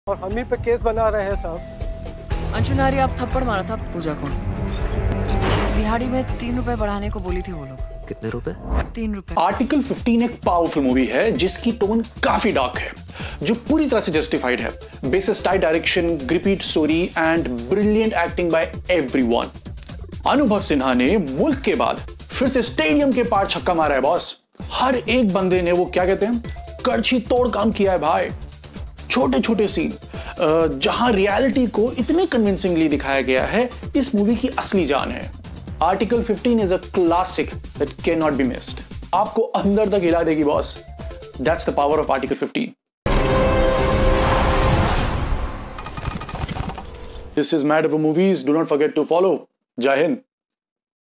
और हम ही पे केस बना रहे हैं साहब। अंशु नारी आप थप्पड़ मारा था पूजा को। दिहाड़ी में 3 रुपए बढ़ाने को बोली थी वो लोग। कितने रुपए? 3 रुपए। आर्टिकल 15 एक पावरफुल मूवी है जिसकी टोन काफी डार्क है, जो पूरी तरह से जस्टिफाइड है। Basis tight direction, gripped story and brilliant acting by everyone. Anubhav Sinha ने मुल्क के बाद फिर से स्टेडियम के पार छक्का मारा है बॉस। हर एक बंदे ने वो क्या कहते हैं, करछी तोड़ काम किया है भाई। छोटे छोटे सीन जहां रियलिटी को इतने कन्विंसिंगली दिखाया गया है, इस मूवी की असली जान है। Article 15 is a classic that can not be missed. आपको अंदर तक हिला देगी boss. That's the power of article 15। This is Mad Over Movies. Do not forget to follow. Jai Hind.